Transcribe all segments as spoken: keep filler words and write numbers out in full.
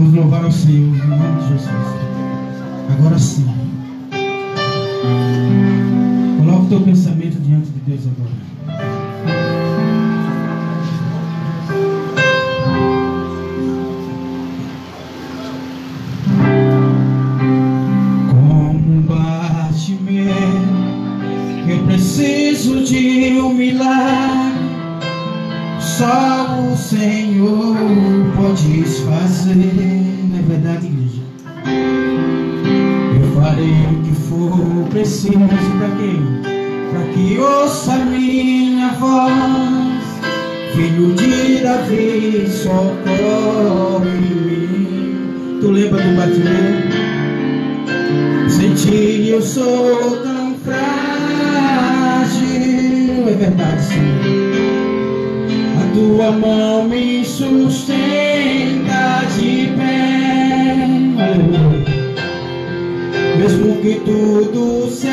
Vamos louvar ao Senhor em nome de Jesus. Agora sim. Coloca o teu pensamento diante de Deus agora. Combate meu, eu preciso de um milagre. Só o Senhor pode fazer. Não é verdade, igreja? Eu farei o que for preciso. Para quem? Para que ouça minha voz. Filho de Davi, socorre em mim. Tu lembra do Batimeu? Senti, eu sou tão frágil. É verdade, Senhor. Tua mão me sustenta de pé. Aleluia. Mesmo que tudo se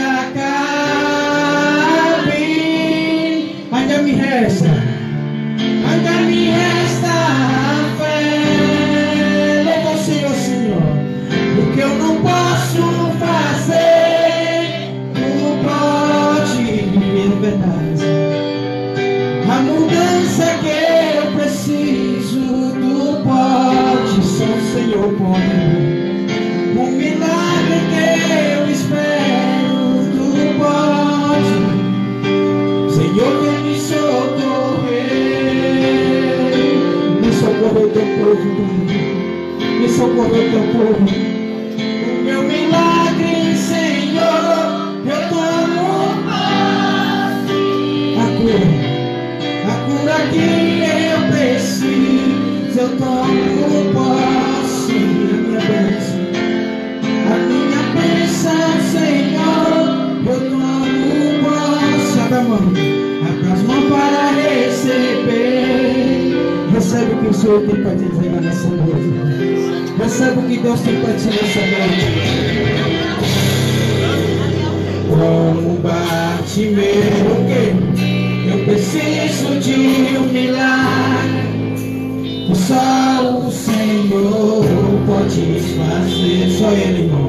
acabe, ainda me resta, ainda me resta a fé. Louva o Senhor, Senhor, porque eu não posso fazer, tu pode, é verdade. A mudança que eu preciso, tu pode, só o Senhor pode. O milagre que eu espero, tu pode. Senhor, vem me socorrer. Me socorre o teu povo, me socorre o teu povo. O meu milagre, Senhor, eu tomo a cura. A cura que eu preciso, eu tomo posse. A minha bênção, a minha bênção, Senhor, eu tomo posse. Abra a mão, abra as mãos para receber. Recebe o que o Senhor tem para te dizer nessa noite. Recebe o que Deus tem para te dizer nessa noite. Como bate meu que eu preciso de um milagre, só o Senhor pode fazer, só Ele, irmão.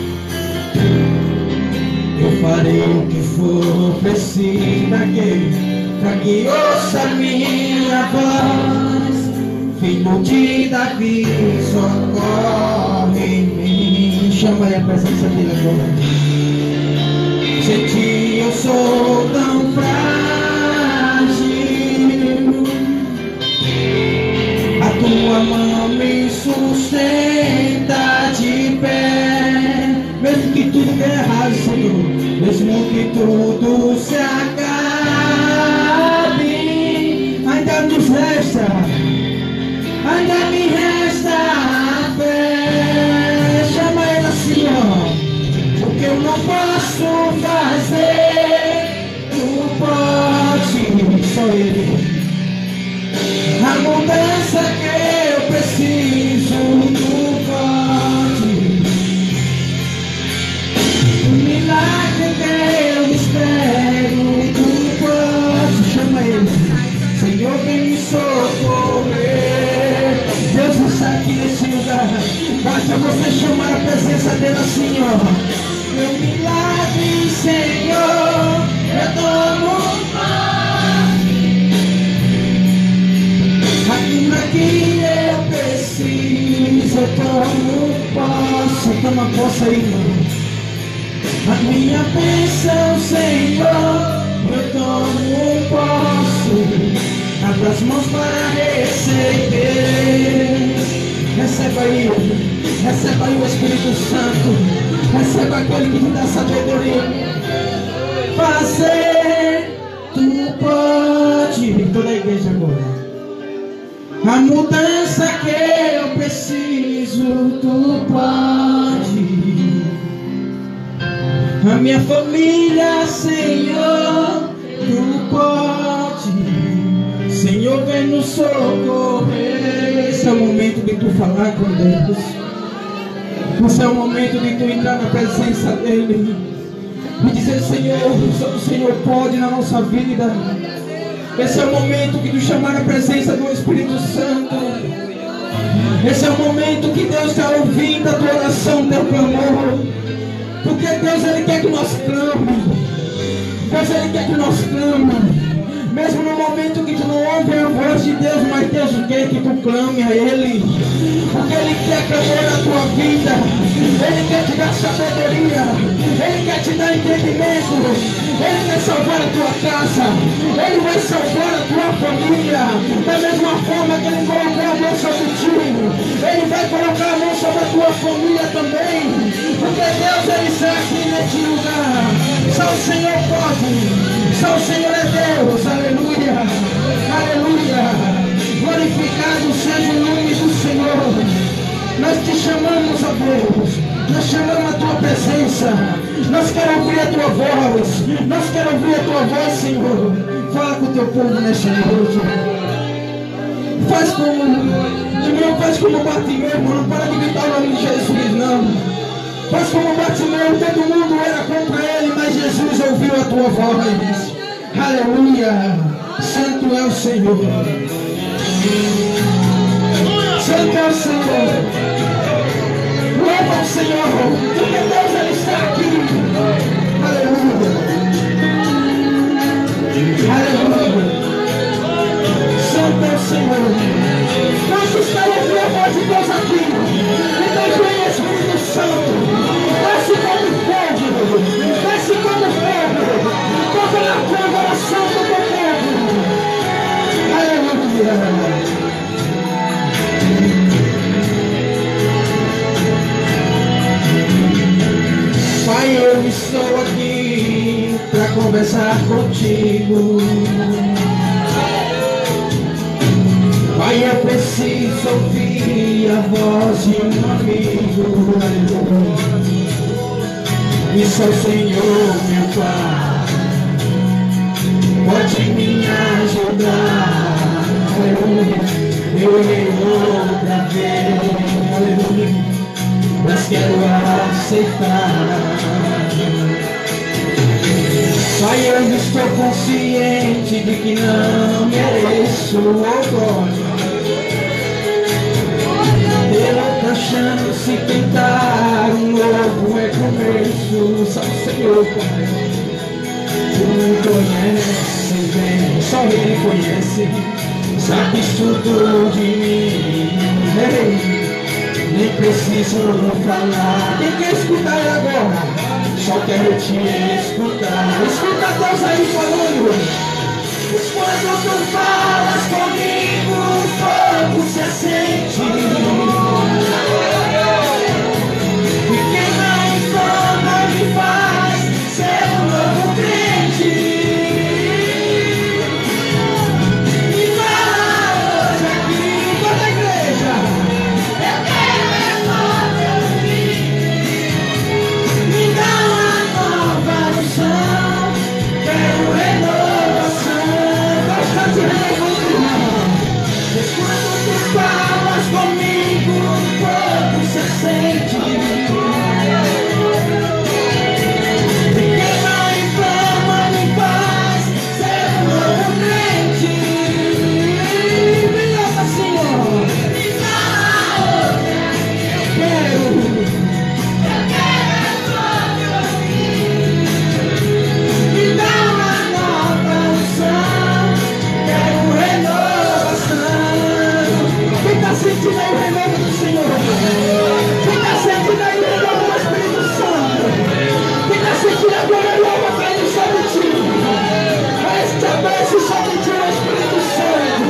Eu farei o que for preciso, para que, para que ouça minha voz. Filho de Davi, socorre em mim. Chama aí a presença dele agora. Senti, eu sou tão frágil. A tua mão me sustenta de pé. Mesmo que tudo dê errado, Senhor, mesmo que tudo se acabe, ainda nos resta, ainda me resta a fé. Chama Ele assim, ó, porque eu não posso fazer, tu pode, só Ele. A mudança que eu preciso, tu pode. O milagre que eu espero, tu pode. Chama Ele, Senhor, vem me socorrer. Deus está aqui nesse lugar. Basta você chamar a presença dele assim, ó. Meu milagre, Senhor, eu tomo a cura que eu preciso, eu tomo posse. Toma posse aí, irmão. A minha bênção, Senhor, eu tomo posse. Abra as mãos para receber. Receba aí, receba aí o Espírito Santo. Receba aquele que te dá sabedoria. Fazer, tu pode. Toda a igreja agora. A mudança que eu preciso, tu pode. A minha família, Senhor, tu pode. Senhor, vem nos socorrer. Esse é o momento de tu falar com Deus. Esse é o momento de tu entrar na presença dEle e dizer, Senhor, só o Senhor pode na nossa vida. Esse é o momento de tu chamar a presença do Espírito Santo. Esse é o momento que Deus está ouvindo a tua oração, teu clamor. Porque Deus, Ele quer que nós clamemos. Deus, Ele quer que nós clamemos. Mesmo no momento que tu não ouve a voz de Deus, mas Deus quer que tu clame a Ele. Porque Ele quer clamar na tua vida. Ele quer te dar sabedoria. Ele quer te dar entendimento. Ele quer salvar a tua casa. Ele vai salvar a tua família. Da mesma forma que Ele colocou a mão sobre ti, Ele vai colocar a mão sobre a tua família também. Porque Deus, Ele está aqui neste lugar. Só o Senhor pode. Só o Senhor é Deus. Aleluia. Aleluia. Glorificado seja o nome do Senhor. Nós te chamamos, ó Deus. Nós chamamos a tua presença. Nós queremos ouvir a tua voz. Nós queremos ouvir a tua voz, Senhor. Fala com o teu povo nesta noite. Faz como, irmão, faz como Bartimeu, irmão. Não para de gritar o nome de Jesus, não. Faz como Bartimeu, todo mundo era contra ele, mas Jesus ouviu a tua voz. Aleluia. Santo é o Senhor. Santo é o Senhor. Louva o Senhor, porque Deus, Ele está aqui. Aleluia. Aleluia. Santo é o Senhor. Nós estamos ouvindo a voz de Deus aqui. Então vem Espírito Santo. Desce como fogo. Desce como fogo. Toca na tua oração do teu povo. Aleluia. Pai, eu estou aqui para conversar contigo. Pai, eu preciso ouvir a voz de um amigo. E só o Senhor, meu Pai, pode me ajudar. Aleluia. Eu errei outra vez. Aleluia. Mas quero aceitar. Pai, eu estou consciente de que não mereço o glória. Eu tô achando se tentar um novo recomeço. Só o Senhor, Pai, tu me conhece bem. Só Ele conhece. Sabes tudo de mim. Ei, nem preciso falar. Quem quer escutar ele agora? Só quero te escutar. Escuta Deus aí falando. Quando tu falas comigo, o fogo se acende. E quem não inflama me faz ser um novo crente. Me fala hoje aqui, toda a igreja. Quando tu falas comigo, o corpo se sente. E quem não inflama me faz ser um novo crente. Me louva, Senhor. Me fala hoje. Eu quero. Eu quero a tua vida. Me dá uma nova unção. Quero renovação. Quem está sentindo aí o renovo do Senhor? Quem está sentindo aí o renovo do Espírito Santo? Quem está sentindo a glória nova caindo sobre ti? Estabelece sobre ti o Espírito Santo.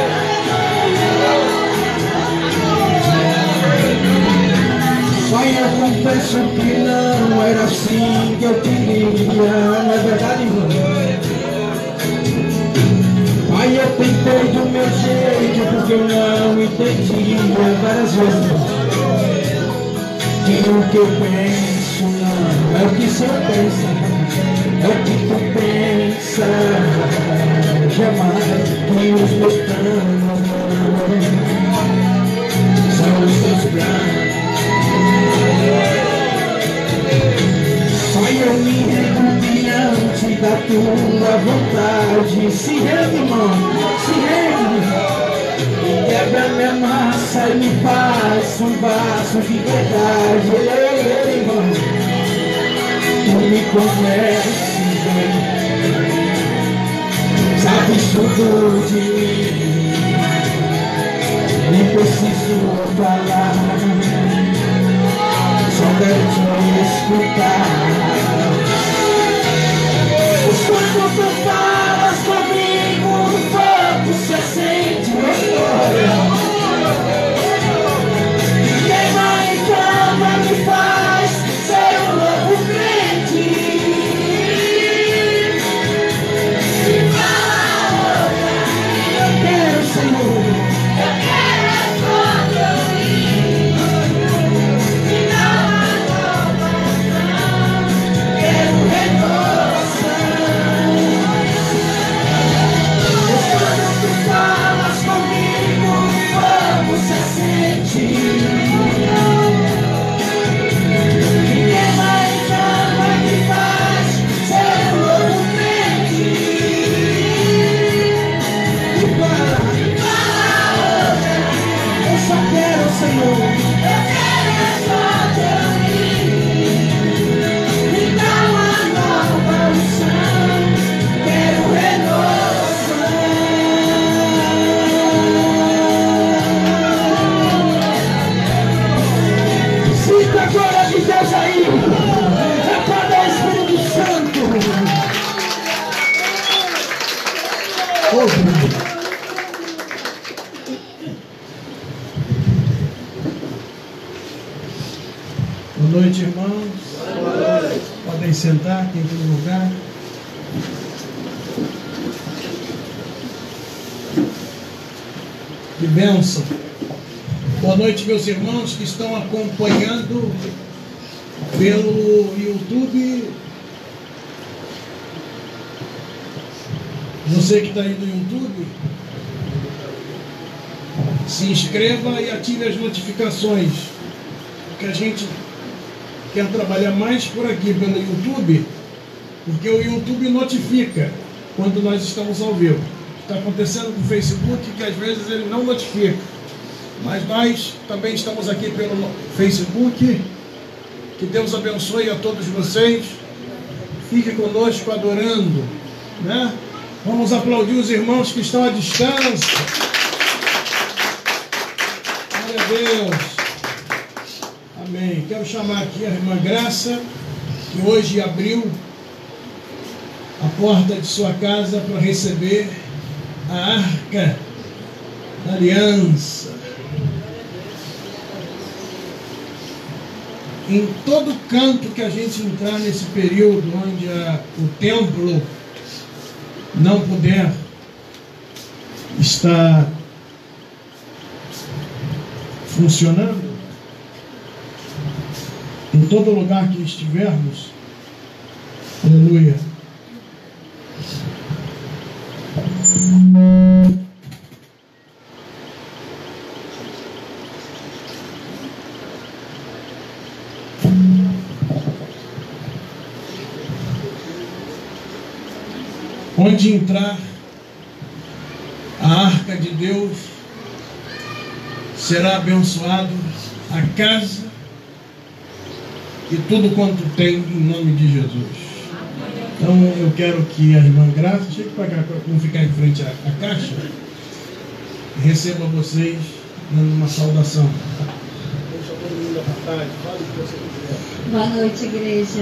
Pai, eu confesso que não era assim que eu queria. Não é verdade, irmão? Pai, eu tentei do meu jeito porque eu não entendia várias vezes que o que eu penso não é o que o Senhor pensa, é o que tu pensa. Jamais que os meus planos são os teus planos. Pai, eu me rendo diante da tua vontade. Se rende, irmão, se rende. Quebra minha massa e me faz um vaso de verdade. Ei, irmão, tu me conheces bem, sabes tudo de mim, nem preciso falar, só quero te escutar. Pois quando tu falas comigo, o fogo se acende. Queima e cama me faz ser um novo crente. Me fala outra, eu quero, Senhor, eu quero a tua glória. Me dá uma nova unção, quero renovação. Pois quando tu falas comigo, o fogo se acende. Senhor, eu quero a tua glória. Me dá uma nova unção, quero renovação. Sinta a glória de Deus aí, é para o Espírito Santo. Oh, boa noite, irmãos. Boa noite. Podem sentar, quem tem lugar. Que bênção. Boa noite, meus irmãos que estão acompanhando pelo YouTube. Você que está aí no YouTube, se inscreva e ative as notificações, porque a gente quer trabalhar mais por aqui pelo YouTube, porque o YouTube notifica quando nós estamos ao vivo. Está acontecendo com o Facebook que às vezes ele não notifica, mas nós também estamos aqui pelo Facebook. Que Deus abençoe a todos vocês. Fique conosco adorando, né? Vamos aplaudir os irmãos que estão à distância. Glória a Deus. Amém. Quero chamar aqui a irmã Graça, que hoje abriu a porta de sua casa para receber a arca da aliança. Em todo canto que a gente entrar nesse período onde a, o templo não puder estar funcionando, em todo lugar que estivermos, aleluia, onde entrar a arca de Deus, será abençoado a casa e tudo quanto tem, em nome de Jesus. Então eu quero que a irmã Graça chegue para cá, para não ficar em frente à, à caixa, e receba vocês dando uma saudação. Boa noite, igreja.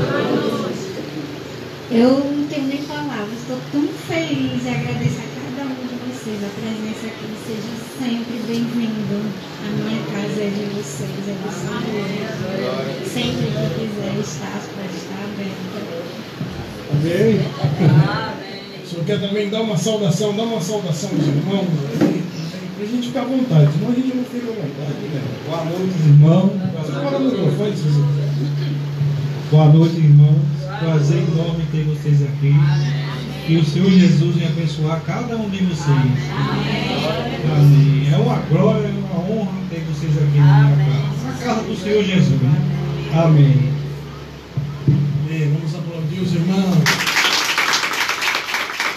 Eu não tenho nem palavras, estou tão feliz e agradeço a cada um de vocês. A presença aqui, seja sempre bem-vindo. A minha casa é de vocês, é do Senhor. Sempre que quiser estar, pode estar aberta. Amém. Amém. O senhor quer também dar uma saudação, dá uma saudação aos irmãos, para a gente ficar à vontade, senão a gente não fica à vontade. Né? Boa noite, irmãos. Fala no microfone, se você quiser. Boa noite, irmãos. Prazer enorme ter vocês aqui. Que o Senhor Jesus venha abençoar cada um de vocês. Amém. É uma glória, é uma honra ter vocês aqui na minha casa. Na casa do Senhor Jesus, né? Amém. Amém. Vamos aplaudir os irmãos.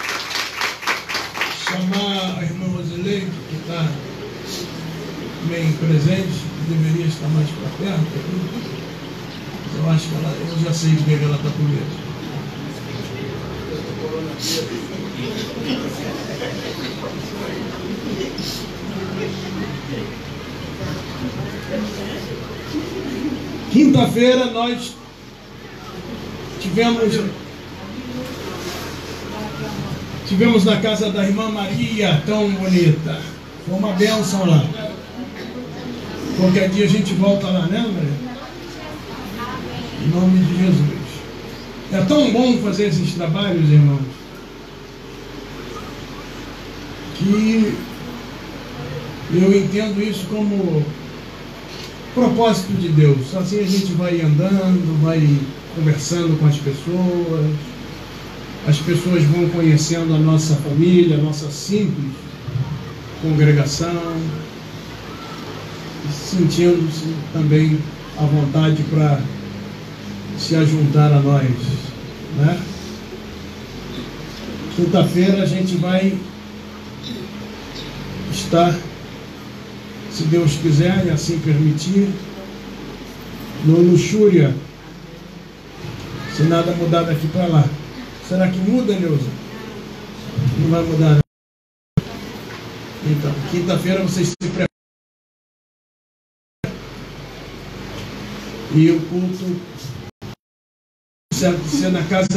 Chamar a irmã Rosilene, que está bem presente, que deveria estar mais para perto. Eu acho que ela, eu já sei de que ela está com medo. Quinta-feira nós tivemos tivemos na casa da irmã Maria, tão bonita. Foi uma bênção lá. Qualquer dia a gente volta lá, né, Maria? Em nome de Jesus. É tão bom fazer esses trabalhos, irmãos, que eu entendo isso como propósito de Deus. Assim a gente vai andando, vai conversando com as pessoas, as pessoas vão conhecendo a nossa família, a nossa simples congregação, e sentindo-se também à vontade para se ajuntar a nós, né? Quinta-feira a gente vai estar, se Deus quiser e assim permitir, no Luxúria, se nada mudar daqui para lá. Será que muda, Neuza? Não vai mudar. Então, quinta-feira vocês se preparam. E o culto certo ser na casa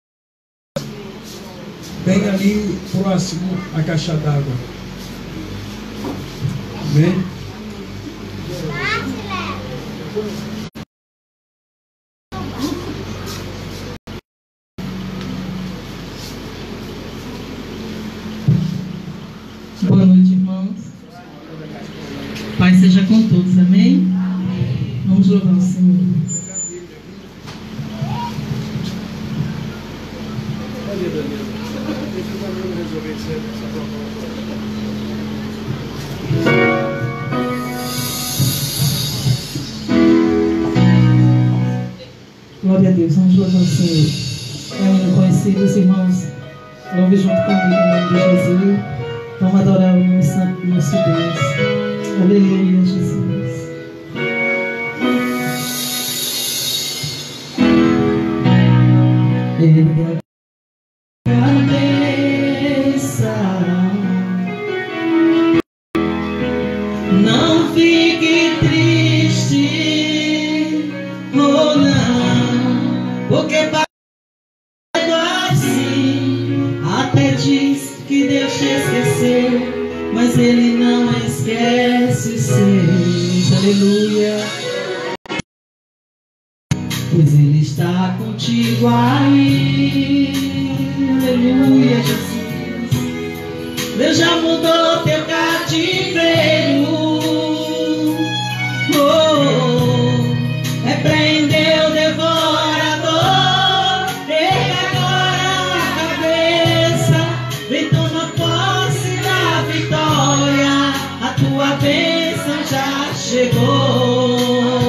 bem ali próximo à caixa d'água. Amém? Boa noite, irmãos. Pai seja com todos, amém? Vamos louvar o Senhor. Glória a Deus, vamos louvar o Senhor. É um hino conhecido, os irmãos. Louve junto comigo em nome de Jesus. Vamos adorar o nome santo do nosso Deus. Aleluia, Jesus. Ergue a cabeça, não fique triste, oh não, porque parado assim, até diz que Deus te esqueceu, mas Ele não esquece os seus. Aleluia. Pois Ele está contigo aí. Aleluia, Jesus. Deus já mudou teu cativeiro. Oh, repreendeu o devorador. Erga agora a cabeça, vem toma posse da vitória. A tua bênção já chegou.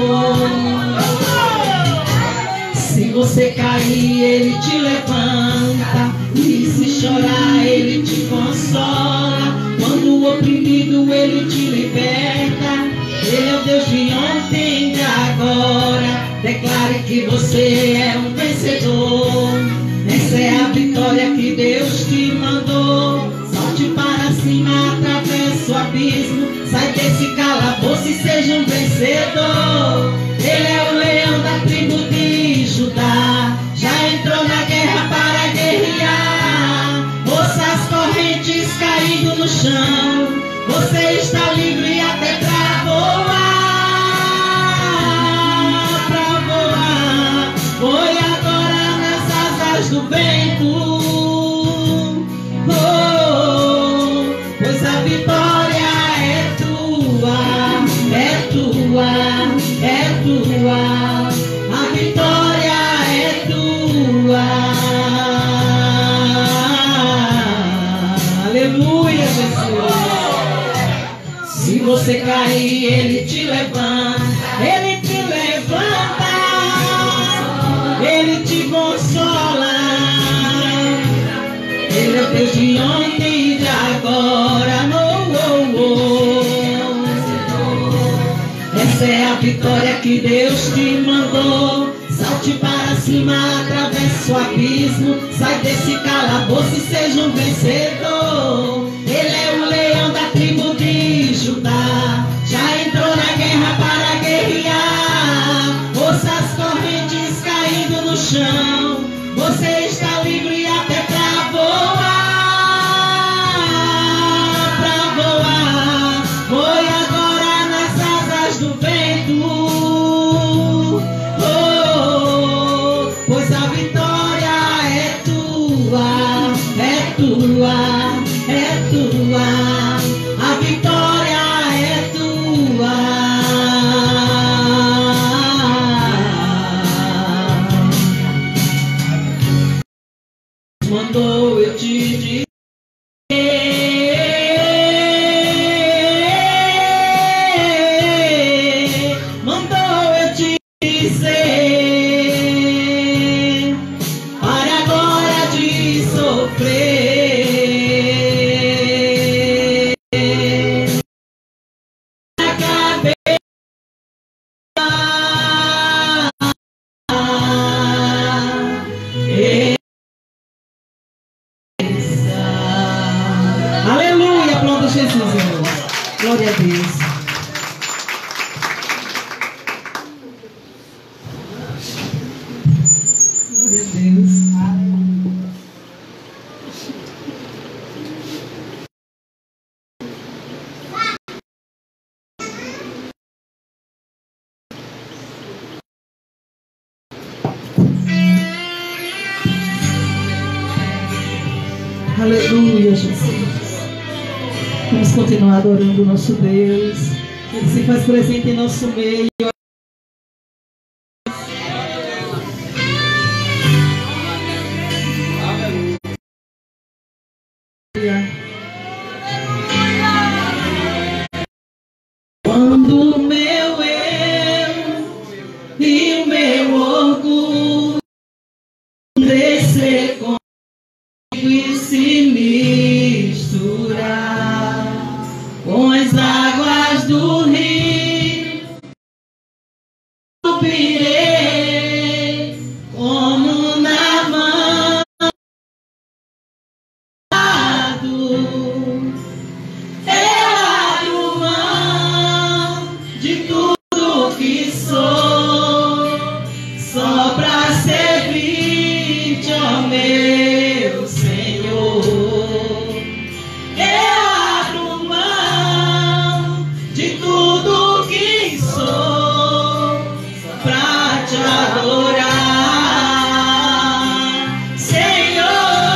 Se você cair, Ele te levanta, e se chorar, Ele te consola. Quando o oprimido, Ele te liberta. Ele é o Deus de ontem e de agora. Declare que você é um vencedor. Essa é a vitória que Deus te mandou. Salte para cima, atravessa o abismo. Sai desse calabouço e seja um vencedor. Ele é o leão da tribo de Judá, já entrou na guerra para guerrear. Ouça as correntes caindo no chão. Você está livre até pra voar, pra voar. Voe agora nas asas do vento. Oh, pois a vitória é tua, é tua, é tua. A vitória é tua. Aleluia, Jesus. Se você cair, Ele te levanta. Ele te levanta. Ele te consola. Ele é o Deus de ontem e de agora. Oh, oh, oh. Essa é a vitória que Deus te mandou. Salte para cima, atravesse o abismo. Sai desse calabouço e seja um vencedor. Ele é o leão da tribo de Judá. Já entrou na guerra para guerrear. Ouça as correntes caindo no chão. Você está livre até pra voar. Pra voar. Voe agora nas asas do vento. Oh, pois a vitória é tua. É tua. É tua. A vitória é tua. Mandou eu te dizer, mandou eu te dizer, para agora de sofrer. Aleluia, aplauda Jesus, irmãos. Glória a Deus. Glória a Deus. Aleluia, Jesus. Vamos continuar adorando o nosso Deus. Ele se faz presente em nosso meio. Quando o meu eu e o meu orgulho descer com e se misturar com as águas do rio, subirei como na mão. Eu abro mão de tudo que sou, só pra servir-te, ó meu Senhor. Eu abro mão de tudo que sou, só pra te adorar, Senhor,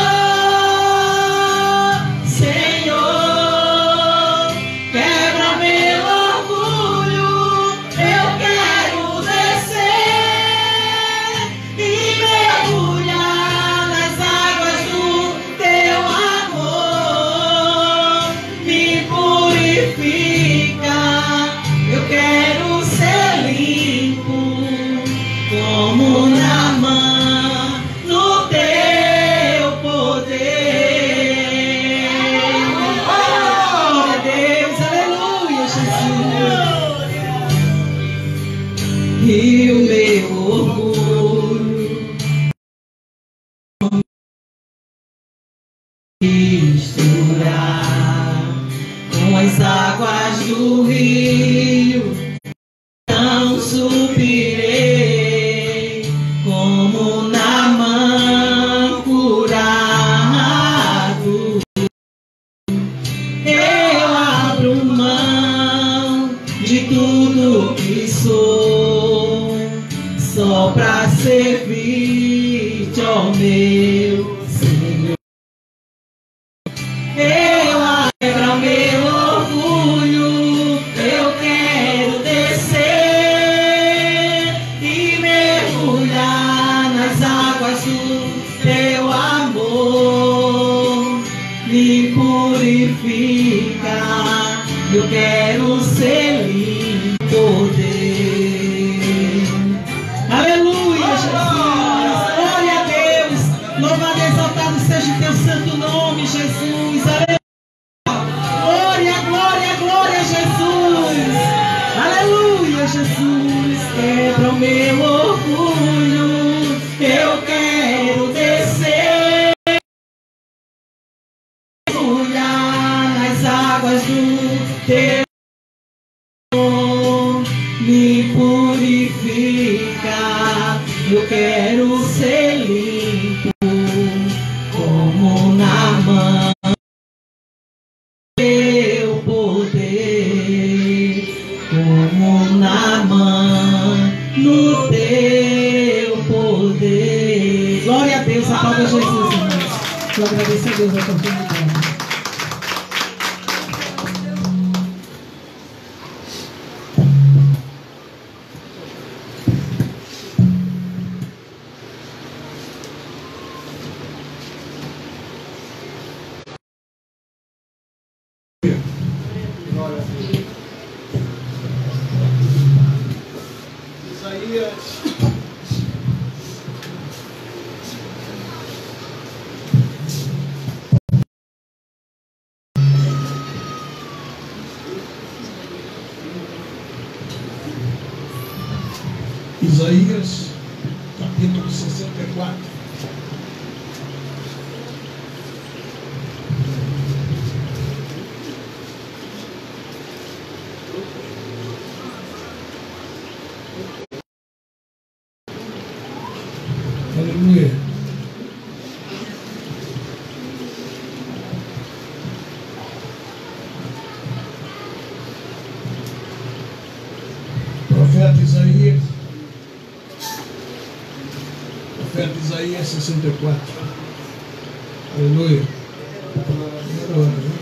Senhor. Quebra meu orgulho, eu quero descer e mergulhar nas águas do teu amor. Me purifica, eu quero ser limpo como na mão no teu poder. Glória a Deus, aleluia, Jesus. E o meu orgulho misturar com as águas do rio, não subirei como na mão curado. Eu abro mão de tudo que sou, só pra servir-te, ó meu Senhor. Eu abro meu orgulho, eu quero descer e mergulhar nas águas do teu amor. Me purifica, eu quero ser limpo por Deus. Aleluia, Jesus. Glória a Deus. Louvado e exaltado seja o teu santo nome, Jesus. Aleluia. Glória, glória, glória, Jesus. Aleluia. Jesus, quebra o meu orgulho. Eu quero descer, mergulhar nas águas do teu amor, me purifica. Eu quero ser limpo como na mão teu poder, como na mão no teu poder. Glória a Deus, aplauda Jesus, irmãos. Eu agradeço a Deus a oportunidade. Isaías, capítulo sessenta e quatro. Aleluia. Profeta Isaías. Profeta Isaías sessenta e quatro. Aleluia. Primeira hora, né?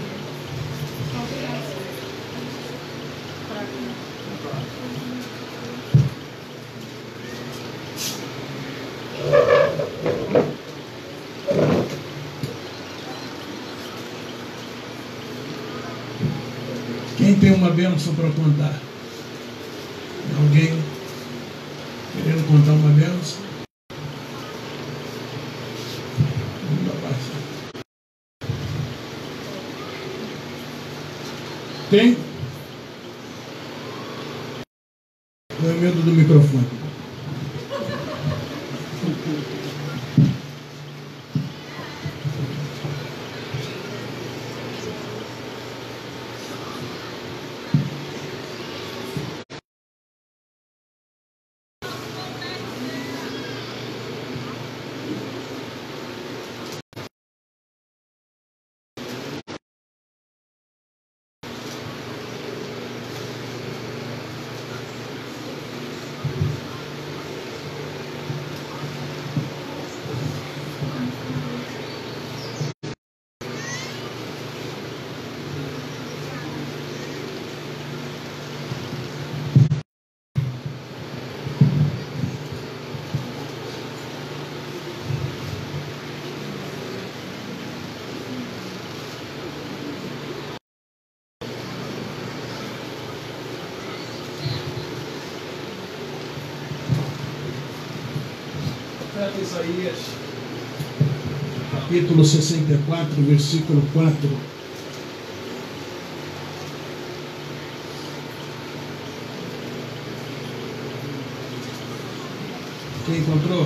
Quem tem uma bênção para contar? Alguém querendo contar uma bênção? Tem? Não é medo do microfone. Isaías, capítulo sessenta e quatro, versículo quatro. Quem encontrou?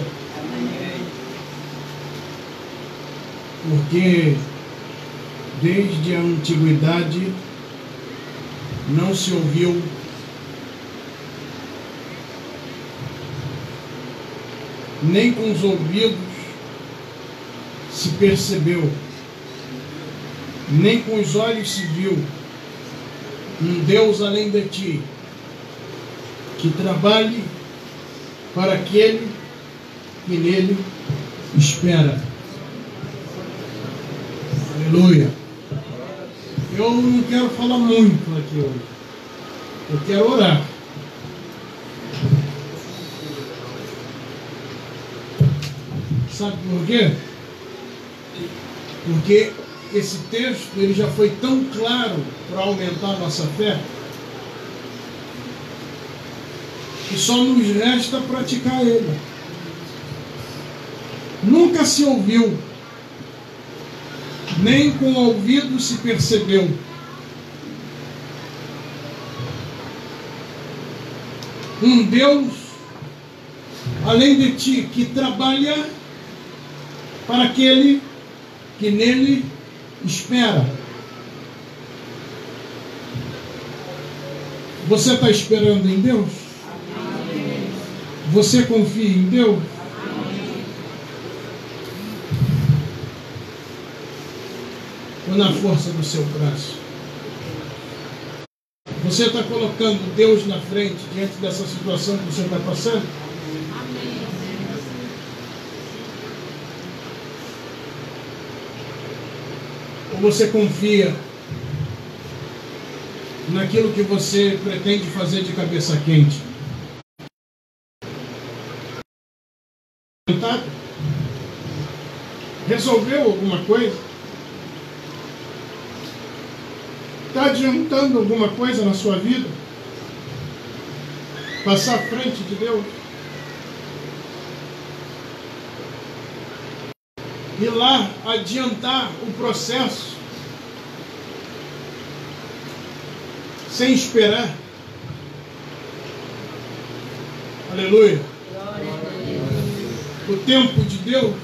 Porque desde a antiguidade não se ouviu nem com os ouvidos se percebeu, nem com os olhos se viu um Deus além de ti, que trabalhe para aquele que nele espera. Aleluia. Eu não quero falar muito aqui hoje, eu quero orar. Sabe por quê? Porque esse texto ele já foi tão claro para aumentar a nossa fé que só nos resta praticar ele. Nunca se ouviu, nem com o ouvido se percebeu um Deus além de ti que trabalha para aquele que nele espera. Você está esperando em Deus? Você confia em Deus? Ou na força do seu braço? Você está colocando Deus na frente diante dessa situação que você está passando? Ou você confia naquilo que você pretende fazer de cabeça quente? Resolveu alguma coisa? Está adiantando alguma coisa na sua vida? Passar à frente de Deus? Ir lá adiantar o processo sem esperar? Aleluia! O tempo de Deus.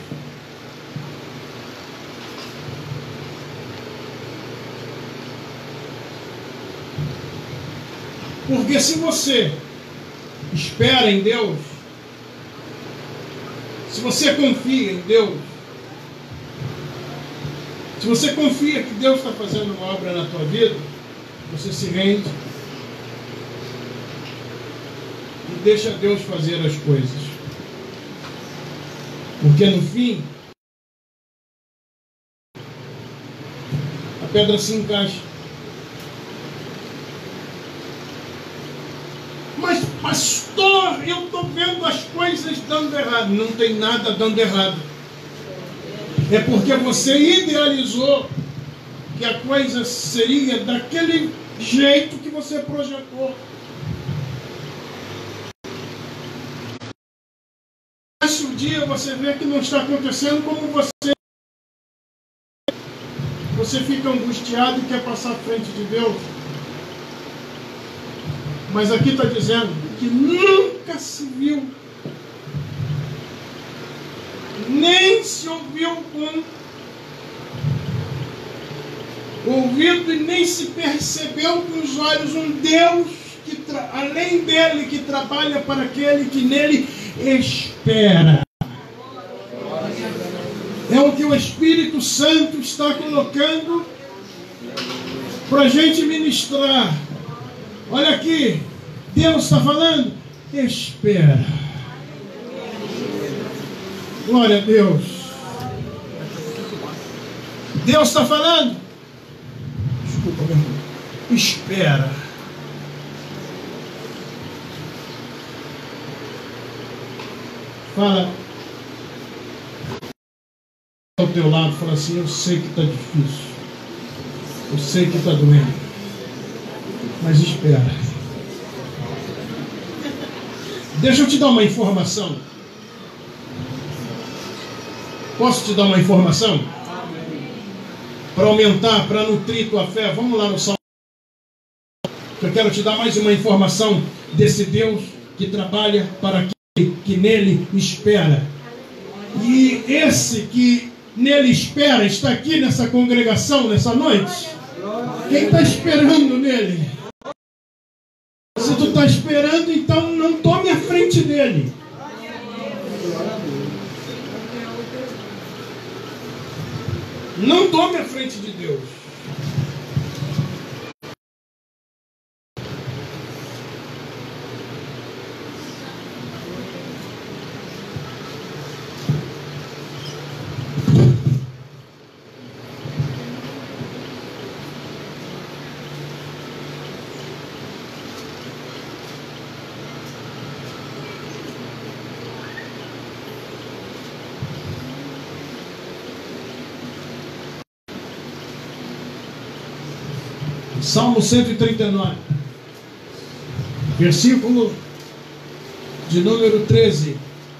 Porque se você espera em Deus, se você confia em Deus, se você confia que Deus está fazendo uma obra na tua vida, você se rende e deixa Deus fazer as coisas. Porque no fim, a pedra se encaixa. Mas, pastor, eu estou vendo as coisas dando errado. Não tem nada dando errado. É porque você idealizou que a coisa seria daquele jeito que você projetou. Mas um dia você vê que não está acontecendo como você. Você fica angustiado e quer passar à frente de Deus. Mas aqui está dizendo que nunca se viu, nem se ouviu com ouvido e nem se percebeu com os olhos um Deus que, tra... além dele, que trabalha para aquele que nele espera. É o que o Espírito Santo está colocando para a gente ministrar. Olha aqui, Deus está falando, espera. Glória a Deus. Deus está falando, desculpa, meu irmão, espera. Fala ao teu lado, fala assim, eu sei que está difícil, eu sei que está doendo, mas espera. Deixa eu te dar uma informação. Posso te dar uma informação? Para aumentar, para nutrir tua fé. Vamos lá no Salmo. Eu quero te dar mais uma informação desse Deus que trabalha para aquele que nele espera. E esse que nele espera está aqui nessa congregação, nessa noite. Quem está esperando nele? Se tu está esperando, então não tome a frente dele. Não tome a frente de Deus. Salmo cento e trinta e nove, versículo de número treze.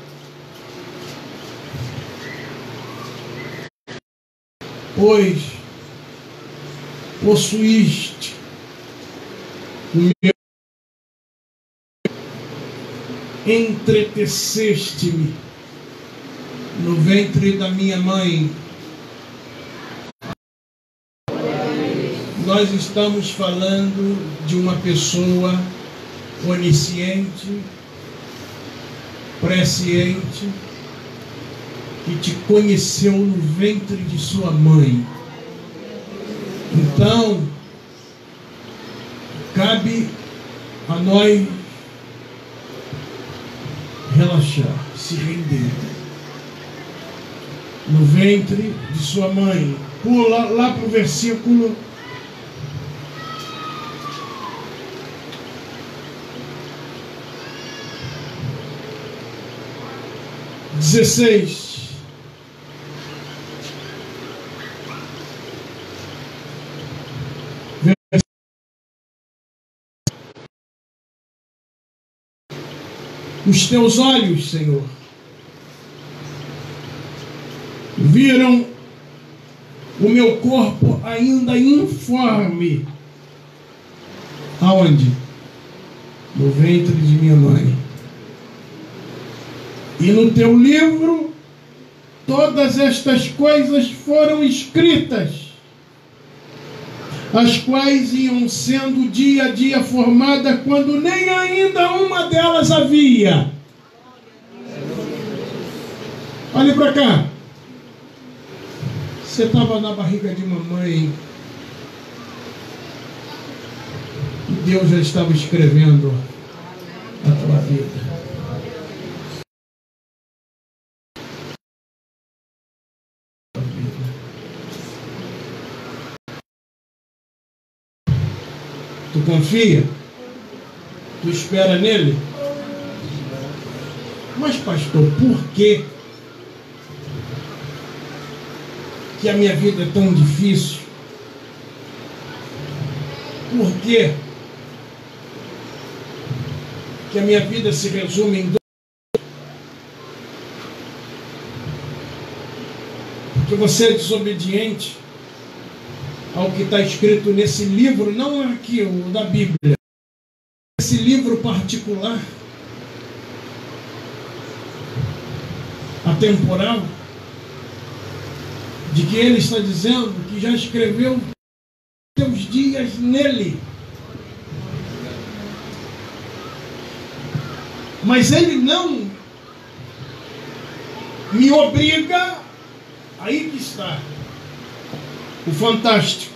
Pois possuíste o meu entreteceste-me no ventre da minha mãe. Nós estamos falando de uma pessoa onisciente, presciente, que te conheceu no ventre de sua mãe. Então, cabe a nós relaxar, se render no ventre de sua mãe. Pula lá para o versículo dezesseis. Os teus olhos, Senhor, viram o meu corpo ainda informe. Aonde? No ventre de minha mãe. E no teu livro todas estas coisas foram escritas, as quais iam sendo dia a dia formadas, quando nem ainda uma delas havia. Olhe para cá. Você estava na barriga de mamãe e Deus já estava escrevendo a tua vida. Tu confia? Tu espera nele? Mas pastor, por que que a minha vida é tão difícil? Por que que a minha vida se resume em dois? Porque você é desobediente ao que está escrito nesse livro, não aqui, o da Bíblia, esse livro particular, atemporal, de que ele está dizendo que já escreveu teus dias nele. Mas ele não me obriga, aí que está o fantástico.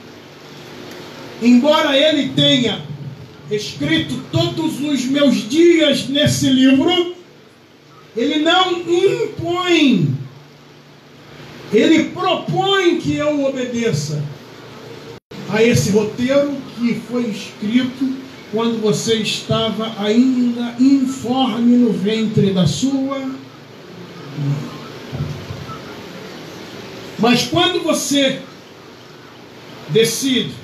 Embora ele tenha escrito todos os meus dias nesse livro, ele não impõe, ele propõe que eu obedeça a esse roteiro que foi escrito quando você estava ainda informe no ventre da sua mãe. Mas quando você decide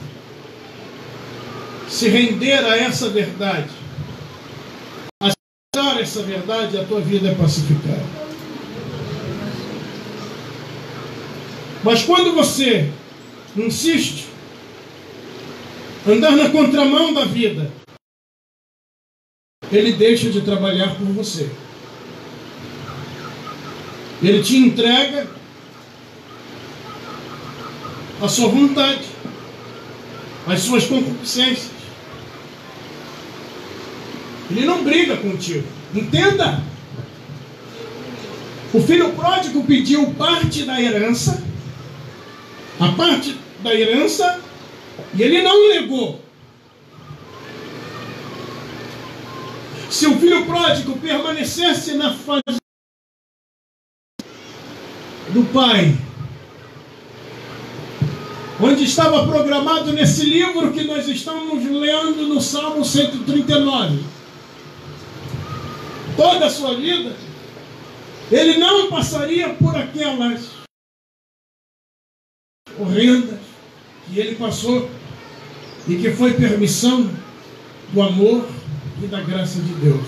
se render a essa verdade, aceitar essa verdade, a tua vida é pacificada. Mas quando você insiste andar na contramão da vida, ele deixa de trabalhar por você. Ele te entrega a sua vontade, as suas concupiscências. Ele não briga contigo. Entenda. O filho pródigo pediu parte da herança, a parte da herança, e ele não negou. Se o filho pródigo permanecesse na fase do pai, onde estava programado nesse livro que nós estamos lendo no Salmo cento e trinta e nove, toda a sua vida, ele não passaria por aquelas horrendas que ele passou e que foi permissão do amor e da graça de Deus.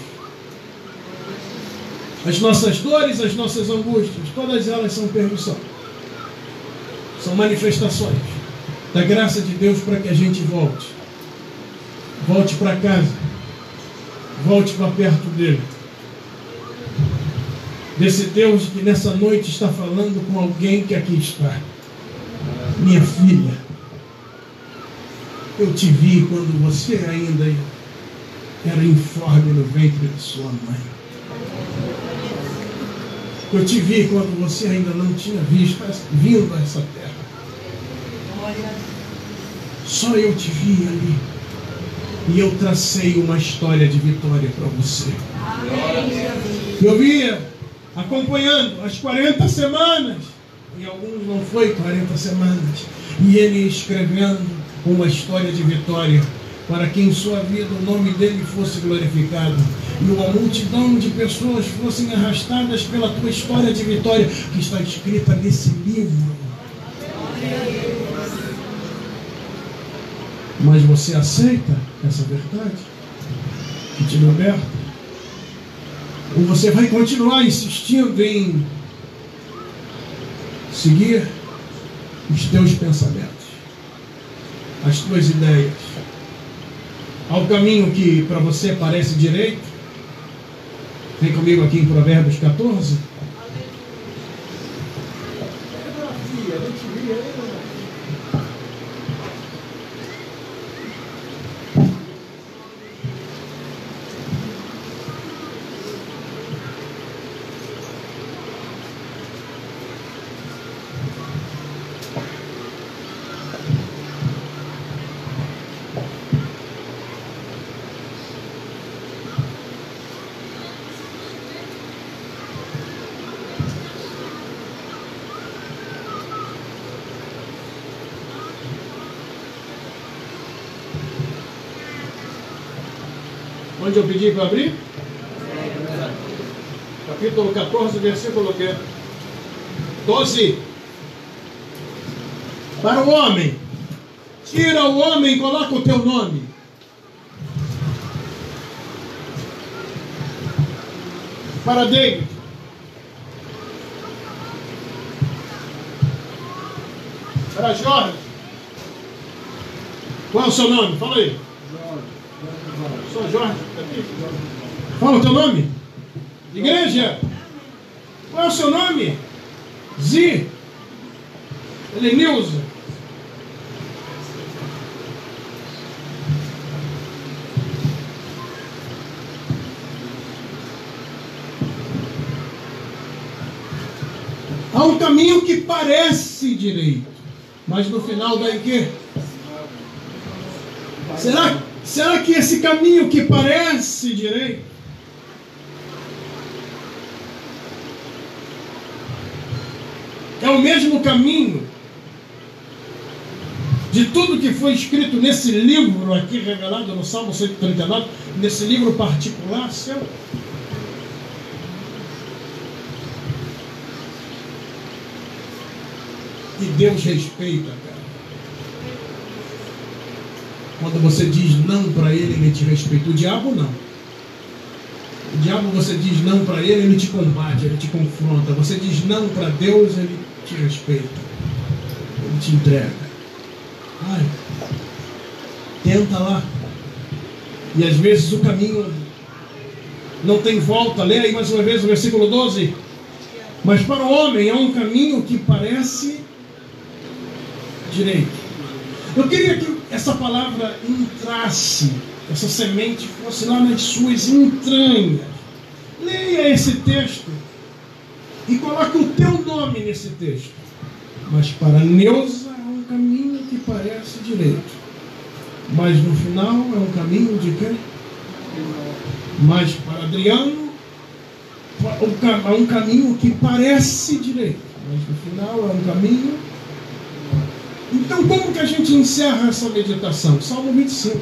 As nossas dores, as nossas angústias, todas elas são permissão, são manifestações da graça de Deus para que a gente volte. Volte para casa. Volte para perto dele. desse Deus que nessa noite está falando com alguém que aqui está. Minha filha, eu te vi quando você ainda era informe no ventre de sua mãe. Eu te vi quando você ainda não tinha visto, vindo a essa terra. Só eu te vi ali. E eu tracei uma história de vitória para você. Eu via acompanhando as quarenta semanas. E alguns não foi quarenta semanas. E ele escrevendo uma história de vitória, para que em sua vida o nome dele fosse glorificado. E uma multidão de pessoas fossem arrastadas pela tua história de vitória, que está escrita nesse livro. Mas você aceita essa verdade que te liberta? Ou você vai continuar insistindo em seguir os teus pensamentos, as tuas ideias, ao caminho que para você parece direito? Vem comigo aqui em Provérbios quatorze. Onde eu pedi para abrir? Capítulo quatorze, versículo quê? doze. Para o homem, tira o homem e coloca o teu nome. Para David, para Jorge, qual é o seu nome? Fala aí. Sou Jorge, tá aqui. Fala o teu nome. Igreja, qual é o seu nome? Zi, Helenilza. Há um caminho que parece direito, mas no final dá em quê? Será, será que esse caminho que parece direito é o mesmo caminho de tudo que foi escrito nesse livro aqui revelado no Salmo cento e trinta e nove, nesse livro particular seu? E Deus respeita, cara. Quando você diz não para ele, ele te respeita. O diabo não. O diabo, você diz não para ele, ele te combate, ele te confronta. Você diz não para Deus, ele te respeita. Ele te entrega. Ai, tenta lá. E às vezes o caminho não tem volta. Lê aí mais uma vez o versículo doze. Mas para o homem é um caminho que parece direito. Eu queria que essa palavra entrasse, essa semente fosse lá nas suas entranhas. Leia esse texto e coloque o teu nome nesse texto. Mas para Neuza é um caminho que parece direito, mas no final é um caminho de quê? Mas para Adriano é um caminho que parece direito, mas no final é um caminho. Então, como que a gente encerra essa meditação? Salmo vinte e cinco.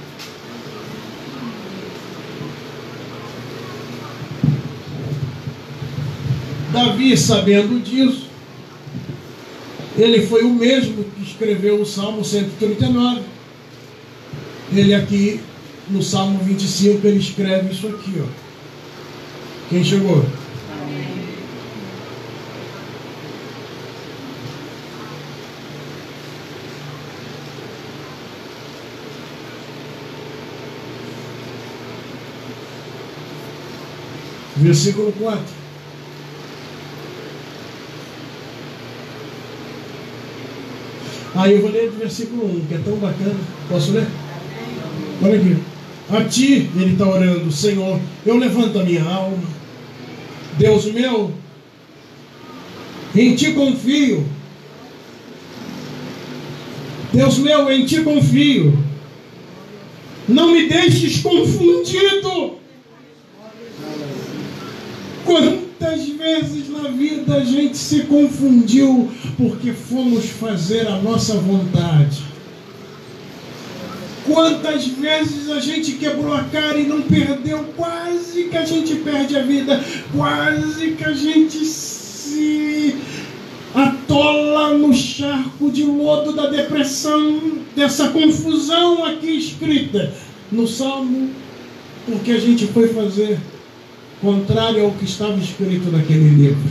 Davi, sabendo disso, ele foi o mesmo que escreveu o Salmo cento e trinta e nove. Ele aqui, no Salmo vinte e cinco, ele escreve isso aqui, ó. Quem chegou? Versículo quatro. Aí eu vou ler do versículo um, que é tão bacana. Posso ler? Olha aqui. A ti, ele está orando: Senhor, eu levanto a minha alma. Deus meu, em ti confio. Deus meu, em ti confio. Não me deixes confundido. Quantas vezes na vida a gente se confundiu porque fomos fazer a nossa vontade? Quantas vezes a gente quebrou a cara e não perdeu? Quase que a gente perde a vida. Quase que a gente se atola no charco de lodo da depressão, dessa confusão aqui escrita no Salmo, porque a gente foi fazer contrário ao que estava escrito naquele livro.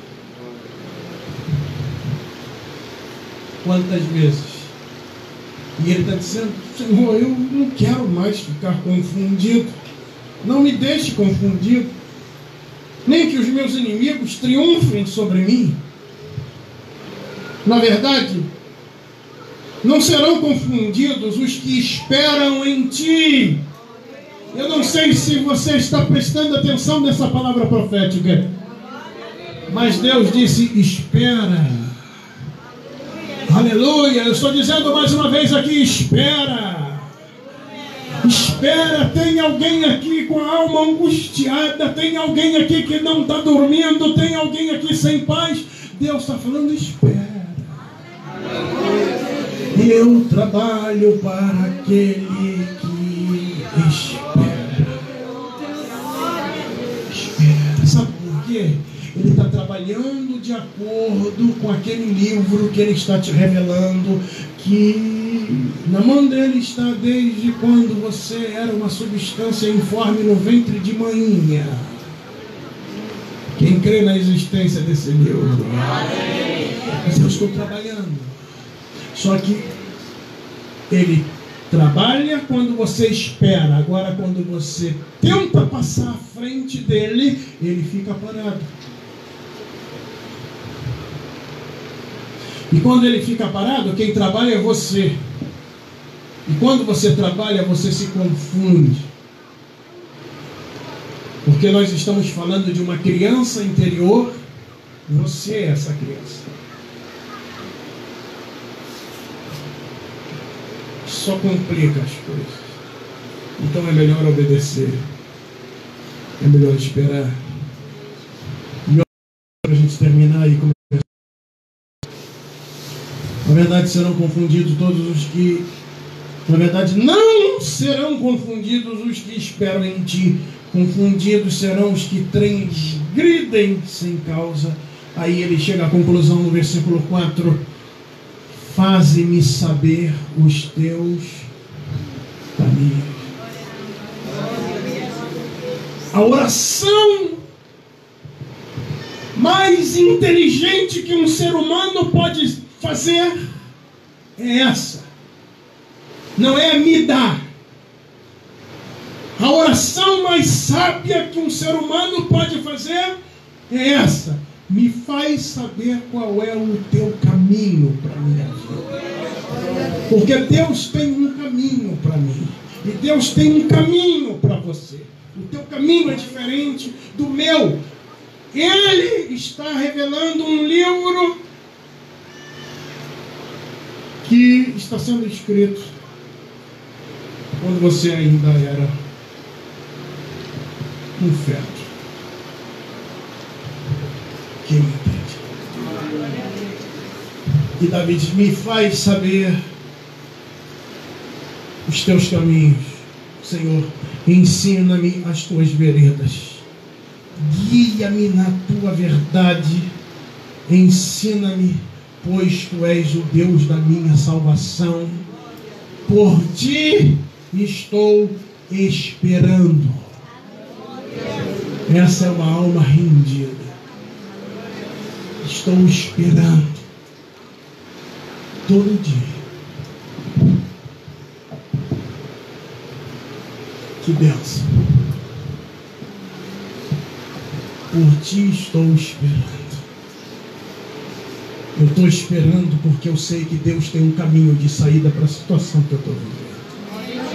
Quantas vezes? E ele está dizendo: Senhor, eu não quero mais ficar confundido. Não me deixe confundido. Nem que os meus inimigos triunfem sobre mim. Na verdade, não serão confundidos os que esperam em ti. Eu não sei se você está prestando atenção nessa palavra profética, mas Deus disse: espera. Aleluia. Eu estou dizendo mais uma vez aqui: espera. Espera. Tem alguém aqui com a alma angustiada, tem alguém aqui que não está dormindo, tem alguém aqui sem paz. Deus está falando: espera. Eu trabalho para aquele que espera. Espera. Sabe por quê? Ele está trabalhando de acordo com aquele livro que ele está te revelando, que na mão dele está desde quando você era uma substância informe no ventre de manhinha. Quem crê na existência desse livro? Mas eu estou trabalhando. Só que ele trabalha quando você espera. Agora, quando você tenta passar à frente dele, ele fica parado. E quando ele fica parado, quem trabalha é você. E quando você trabalha, você se confunde. Porque nós estamos falando de uma criança interior. Você é essa criança. Só complica as coisas. Então é melhor obedecer. É melhor esperar. E para a gente terminar e começar. Na verdade serão confundidos todos os que... Na verdade não serão confundidos os que esperam em ti. Confundidos serão os que transgridem sem causa. Aí ele chega à conclusão no versículo quatro. Faze-me saber os teus caminhos. A oração mais inteligente que um ser humano pode fazer é essa. Não é me dar. A oração mais sábia que um ser humano pode fazer é essa. Me faz saber qual é o teu caminho para a minha vida. Porque Deus tem um caminho para mim. E Deus tem um caminho para você. O teu caminho é diferente do meu. Ele está revelando um livro que está sendo escrito quando você ainda era um feto. Quem entende? E Davi diz: me faz saber os teus caminhos, Senhor. Ensina-me as tuas veredas. Guia-me na tua verdade. Ensina-me, pois tu és o Deus da minha salvação. Por ti estou esperando. Essa é uma alma rendida. Estou esperando todo dia. Que bênção. Por ti estou esperando. Eu estou esperando porque eu sei que Deus tem um caminho de saída para a situação que eu estou vivendo.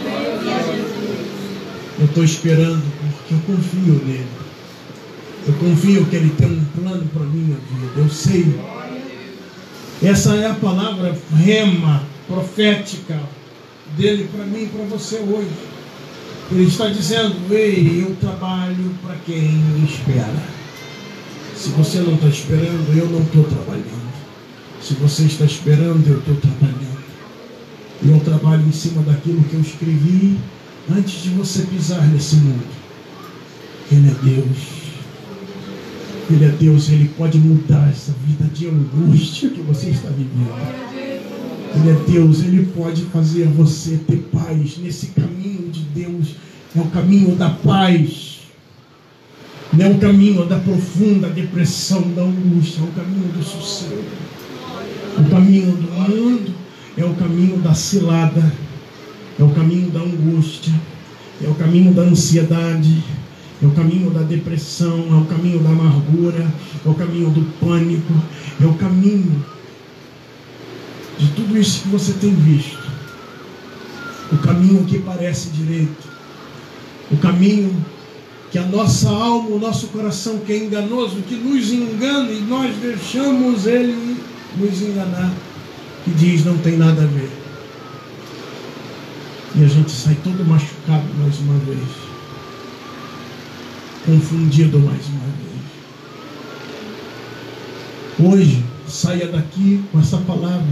Eu estou esperando porque eu confio nele. Eu confio que ele tem um plano para a minha vida. Eu sei. Essa é a palavra rema, profética dele para mim e para você hoje. Ele está dizendo: ei, eu trabalho para quem me espera. Se você não está esperando, eu não estou trabalhando. Se você está esperando, eu estou trabalhando. E eu trabalho em cima daquilo que eu escrevi antes de você pisar nesse mundo. Ele é Deus. Ele é Deus, Ele pode mudar essa vida de angústia que você está vivendo. Ele é Deus, Ele pode fazer você ter paz nesse caminho de Deus. É o caminho da paz. Não é o caminho da profunda depressão, da angústia. É o caminho do sossego. O caminho do mundo é o caminho da cilada. É o caminho da angústia. É o caminho da ansiedade. É o caminho da depressão. É o caminho da amargura. É o caminho do pânico. É o caminho de tudo isso que você tem visto. O caminho que parece direito. O caminho que a nossa alma, o nosso coração que é enganoso, que nos engana e nós deixamos ele nos enganar, que diz não tem nada a ver. E a gente sai todo machucado mais uma vez, confundido mais uma vez. Hoje, saia daqui com essa palavra.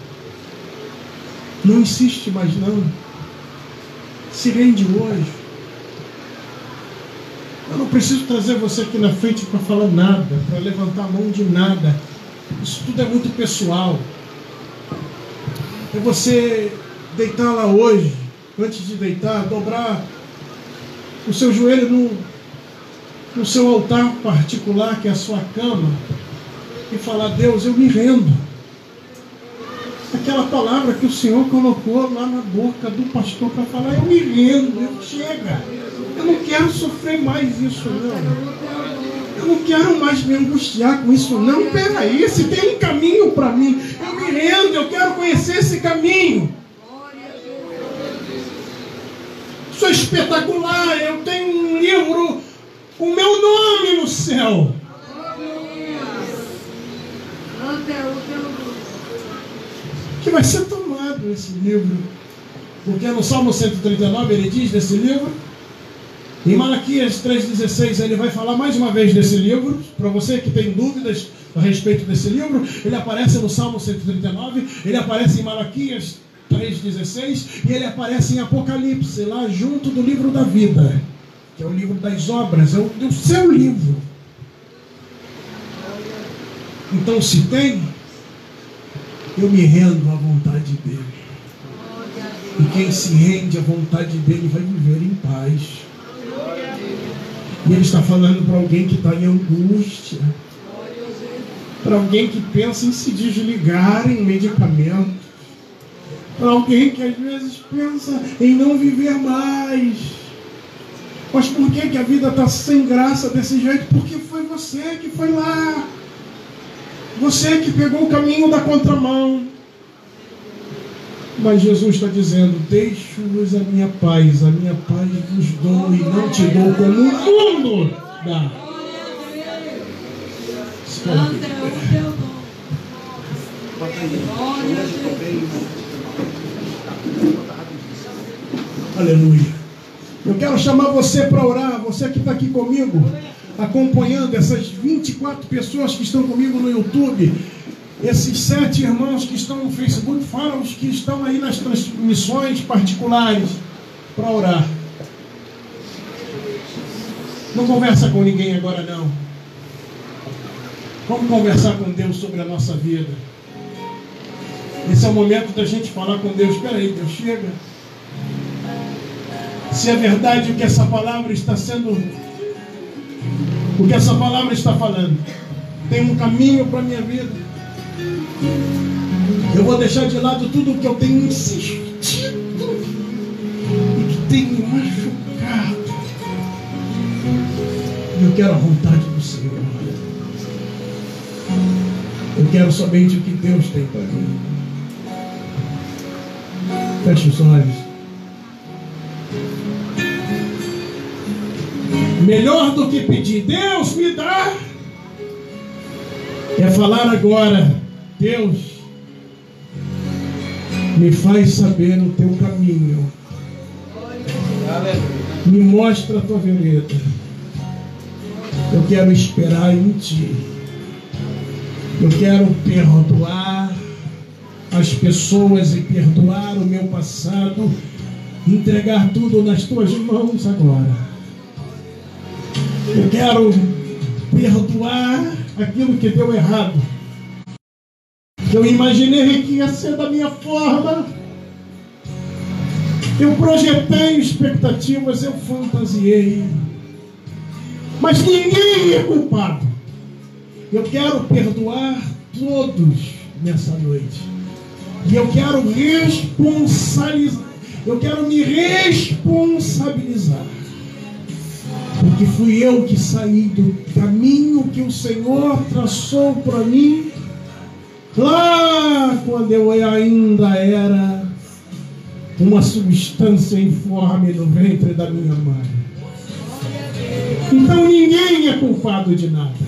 Não insiste mais não. Se rende hoje. Eu não preciso trazer você aqui na frente para falar nada, para levantar a mão de nada. Isso tudo é muito pessoal. É você deitar lá hoje, antes de deitar, dobrar o seu joelho no, no seu altar particular, que é a sua cama, e falar: Deus, eu me rendo. Aquela palavra que o Senhor colocou lá na boca do pastor para falar: eu me rendo, eu chega. Eu não quero sofrer mais isso, não. Eu não quero mais me angustiar com isso, não. Peraí, se tem um caminho para mim, eu me rendo, eu quero conhecer esse caminho. Sou espetacular, eu tenho um livro com meu nome no céu. Que vai ser tomado esse livro. Porque no Salmo cento e trinta e nove ele diz desse livro. Em Malaquias três dezesseis ele vai falar mais uma vez desse livro. Para você que tem dúvidas a respeito desse livro, ele aparece no Salmo cento e trinta e nove, ele aparece em Malaquias três dezesseis e ele aparece em Apocalipse, lá junto do livro da vida, que é o livro das obras, é o, é o seu livro. Então, se tem, eu me rendo à vontade dele. E quem se rende à vontade dele vai viver em paz. E ele está falando para alguém que está em angústia, para alguém que pensa em se desligar em medicamento, para alguém que às vezes pensa em não viver mais. Mas por que, que a vida está sem graça desse jeito? Porque foi você que foi lá, você que pegou o caminho da contramão. Mas Jesus está dizendo: deixo-vos a minha paz, a minha paz vos dou e não te dou como o mundo dá. Aleluia. Eu quero chamar você para orar, você que está aqui comigo, acompanhando essas vinte e quatro pessoas que estão comigo no YouTube. Esses sete irmãos que estão no Facebook, fora os que estão aí nas transmissões particulares, para orar. Não conversa com ninguém agora, não. Vamos conversar com Deus sobre a nossa vida. Esse é o momento da gente falar com Deus. Espera aí, Deus, chega. Se é verdade o que essa palavra está sendo, o que essa palavra está falando, tem um caminho para a minha vida. Eu vou deixar de lado tudo o que eu tenho insistido e que tem me machucado. Eu quero a vontade do Senhor. Eu Eu quero somente o que Deus tem para mim. Feche os olhos. Melhor do que pedir, Deus me dá, é falar agora: Deus, me faz saber o teu caminho, me mostra a tua vereda. Eu quero esperar em ti. Eu quero perdoar as pessoas e perdoar o meu passado, entregar tudo nas tuas mãos agora. Eu quero perdoar aquilo que deu errado. Eu imaginei que ia ser da minha forma. Eu projetei expectativas, eu fantasiei. Mas ninguém é culpado. Eu quero perdoar todos nessa noite. E eu quero responsabilizar. Eu quero me responsabilizar. Porque fui eu que saí do caminho que o Senhor traçou para mim, lá quando eu ainda era uma substância informe no ventre da minha mãe. Então ninguém é culpado de nada.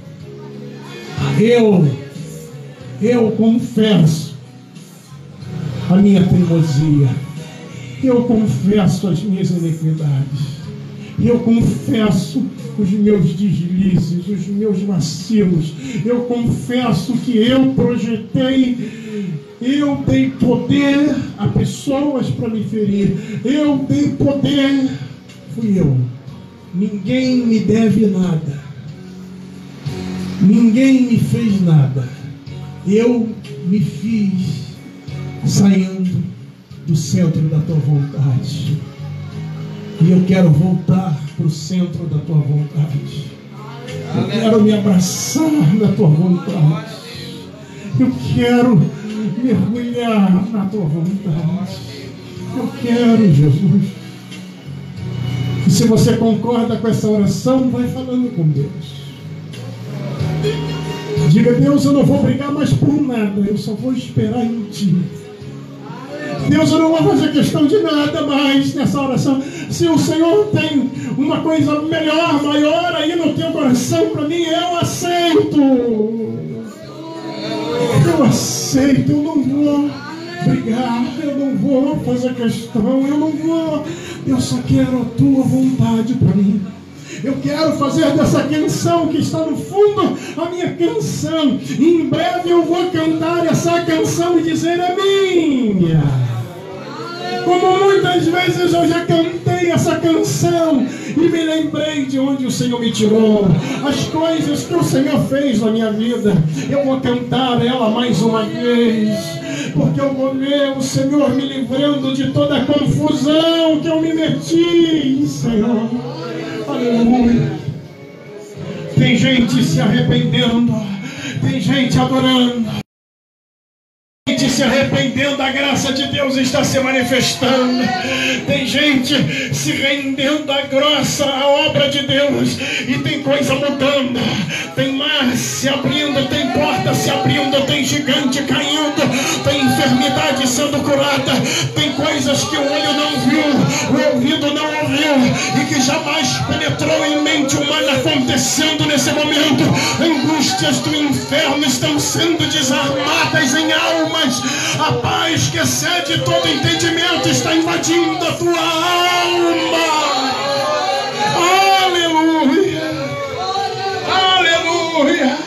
Eu, eu confesso a minha teimosia. Eu confesso as minhas iniquidades. Eu confesso os meus deslizes, os meus vacilos. Eu confesso que eu projetei, eu dei poder a pessoas para me ferir. Eu dei poder, fui eu. Ninguém me deve nada. Ninguém me fez nada. Eu me fiz saindo do centro da tua vontade. E eu quero voltar para o centro da tua vontade. Eu quero me abraçar na tua vontade. Eu quero mergulhar na tua vontade. Eu quero, Jesus. E se você concorda com essa oração, vai falando com Deus. Diga: Deus, eu não vou brigar mais por nada, eu só vou esperar em ti. Deus, eu não vou fazer questão de nada mais nessa oração. Se o Senhor tem uma coisa melhor, maior aí no teu coração para mim, eu aceito. Eu aceito, eu não vou brigar, eu não vou fazer questão, eu não vou. Eu só quero a tua vontade para mim. Eu quero fazer dessa canção que está no fundo a minha canção. Em breve eu vou cantar essa canção e dizer: é minha. Como muitas vezes eu já cantei essa canção e me lembrei de onde o Senhor me tirou, as coisas que o Senhor fez na minha vida. Eu vou cantar ela mais uma vez, porque eu vou ver o Senhor me livrando de toda a confusão que eu me meti, Senhor. Aleluia. Tem gente se arrependendo, tem gente adorando, tem gente se arrependendo, a graça de Deus está se manifestando. Tem gente se rendendo à grossa, à obra de Deus, e tem coisa mudando, tem mar se abrindo, tem porta se abrindo, tem gigante caindo, tem enfermidade sendo curada, tem coisas que o olho não viu, o ouvido não ouviu, e que jamais penetrou em mente humana acontecendo nesse momento. Angústias do inferno estão sendo desarmadas em almas. A paz que excede todo entendimento está invadindo a tua alma. Aleluia. Aleluia.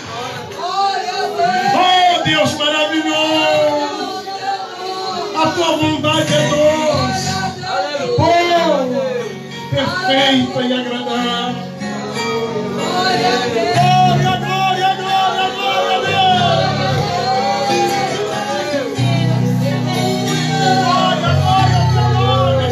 Oh, Deus maravilhoso. A tua vontade é doce, boa, perfeita e agradável. Glória a Deus. Glória, glória, glória, glória a Deus. Glória, glória ao teu nome,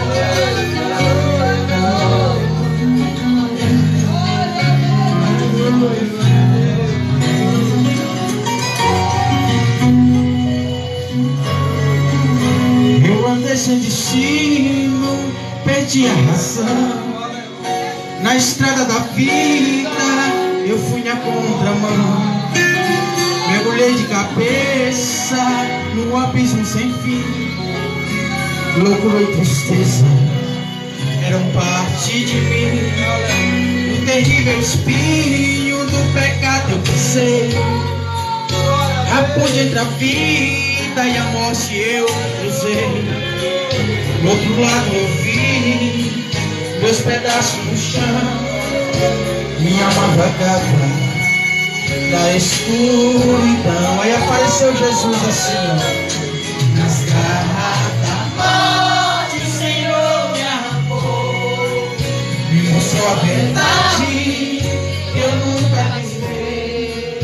Senhor. Eu andei sem destino, perdi a razão. Na estrada da vida eu fui na contramão. Mergulhei mergulhei de cabeça no abismo sem fim. Loucura e tristeza eram parte de mim. O terrível espinho do pecado eu pisei. A ponte entre a vida e a morte eu cruzei. Do outro lado eu vi meus pedaços no chão. Minha alma vagava da escuridão. Aí apareceu Jesus assim, ó. Nas garras da morte o Senhor me arrancou, me mostrou a verdade que eu nunca quis ver.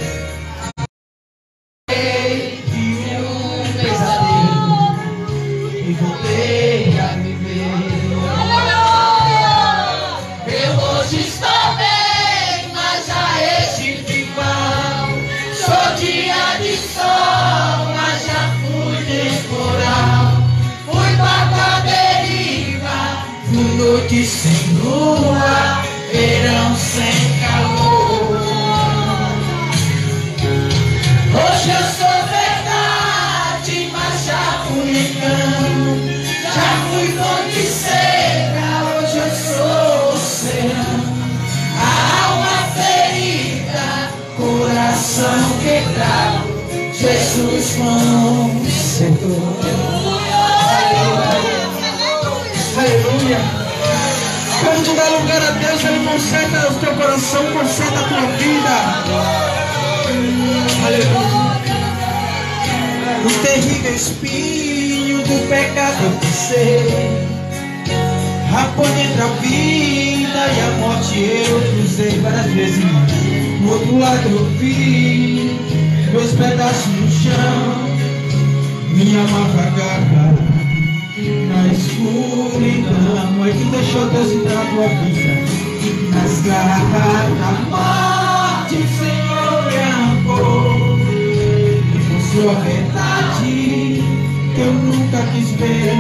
Tive um pesadelo e voltei a viver. Eu hoje estou bem, mas já estive mal. Sou dia de sol, mas já fui temporal. Fui pra deriva, fui noite sem lua, verão sem calor. Hoje eu sou verdade, mas já fui engano. Já fui fonte seca, hoje eu sou oceano. A alma ferida, coração quebrado, Jesus consertou. Aleluia. Quando tu dá lugar a Deus, Ele conserta o teu coração, conserta a tua vida. Aleluia. O terrível espinho do pecado eu pisei. A ponte entre a vida e a morte eu cruzei várias vezes. Do outro lado eu vi meus pedaços no chão. Minha alma vagava na escuridão. Aí tu deixou Deus entrar na tua vida. Nas garras da morte o Senhor me arrancou, me mostrou a verdade que eu nunca quis ver.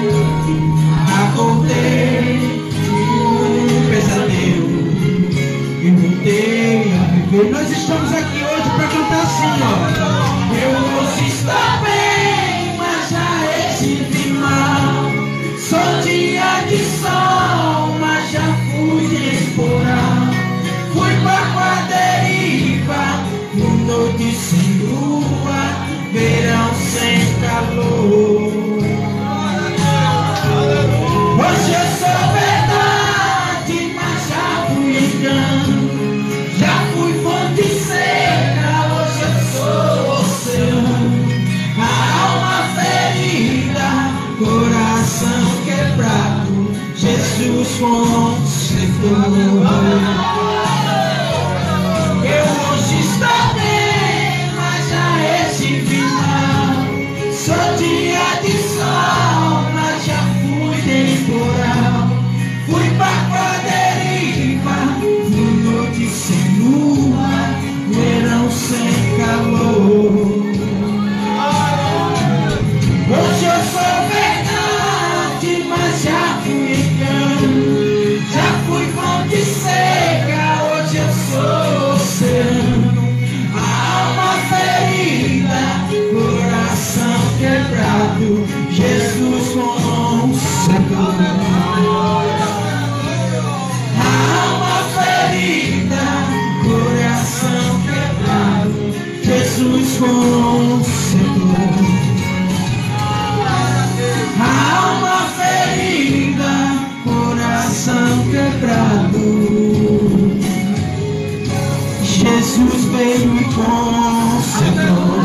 Acordei de um pesadelo e voltei a viver. Nós estamos aqui hoje para cantar assim, ó. Eu hoje estou bem, mas já estive mal. Sou dia de sol, mas já fui temporal. Fui pra deriva, fui noite sem lua, verão sem calor. Hoje eu sou verdade, mas já fui engano. Já fui fonte seca, hoje eu sou oceano. A alma ferida, coração quebrado, Jesus consertou. Eu hoje estou bem, mas já estive mal. Sou dia de sol, mas já fui temporal. Fui pra deriva, fui noite sem lua, verão sem calor. Hoje eu sou verdade, mas já fui engano. Já fui fonte seca, hoje eu sou oceano. A alma ferida, coração quebrado, Jesus consertou. A alma ferida, coração quebrado, Jesus consertou. A alma ferida, coração quebrado, Jesus veio e consertou.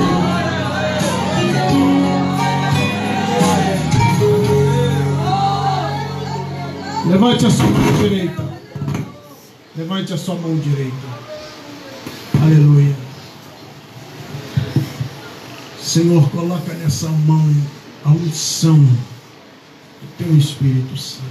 Levante a sua mão direita. Levante a sua mão direita. Aleluia. Senhor, coloca nessa mão a unção do Teu Espírito Santo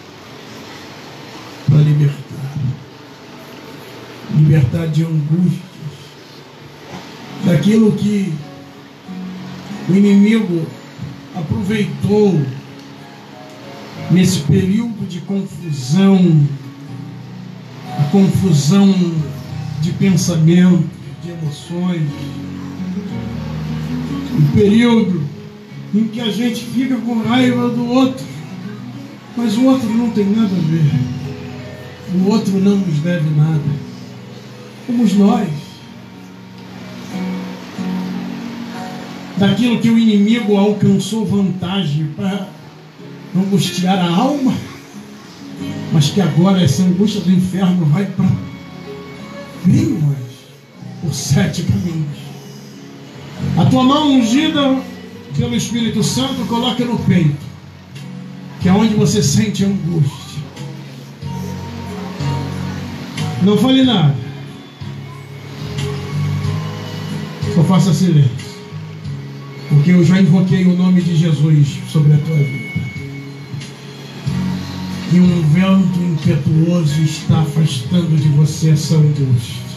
para libertar. Libertar de angústias, daquilo que o inimigo aproveitou nesse período de confusão, a confusão de pensamentos, de emoções, Um período em que a gente fica com raiva do outro, mas o outro não tem nada a ver. O outro não nos deve nada. Somos nós. Daquilo que o inimigo alcançou vantagem para angustiar a alma, mas que agora essa angústia do inferno vai para bem longe, por sete caminhos. A tua mão ungida pelo Espírito Santo, coloca no peito, que é onde você sente angústia. Não fale nada, só faça silêncio, porque eu já invoquei o nome de Jesus sobre a tua vida. E um vento impetuoso está afastando de você essa angústia.